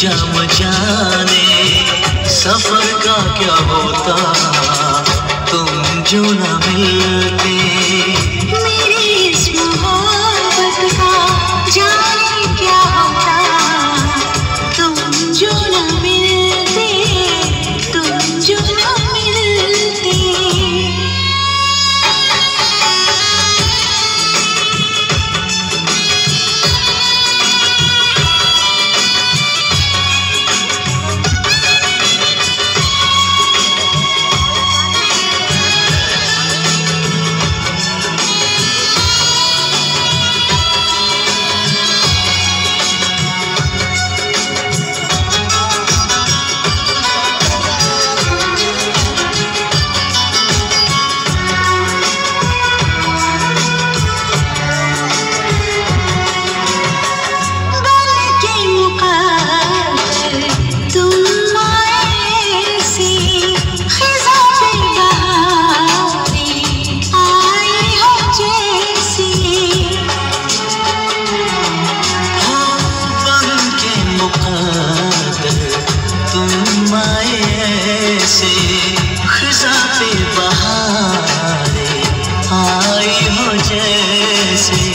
जाम जाने सफर का क्या होता तुम जो न मिलते। मेरी इस मोहब्बत का जाने क्या होता तुम जो न मिलते, तुम जो न मिलते। तुम आए ऐसे खिज़ा पे बहारें आई हो जैसे।